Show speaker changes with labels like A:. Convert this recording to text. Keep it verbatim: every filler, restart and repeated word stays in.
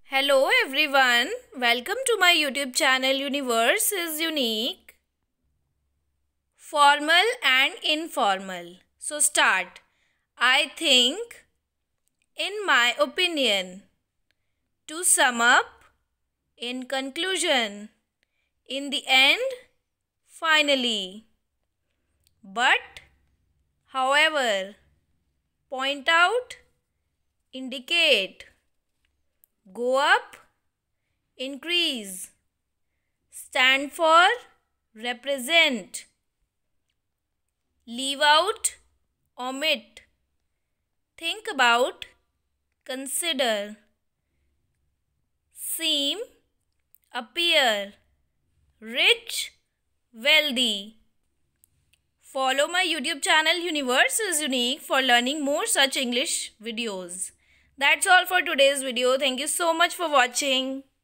A: Hello everyone, welcome to my YouTube channel Universe is Unique. Formal and informal. So start. I think, in my opinion. To sum up, in conclusion, in the end, finally. But, however, point out, indicate. Go up, increase. Stand for, represent. Leave out, omit. Think about, consider. Seem, appear. Rich, wealthy. Follow my YouTube channel Universe is Unique for learning more such English videos. That's all for today's video. Thank you so much for watching.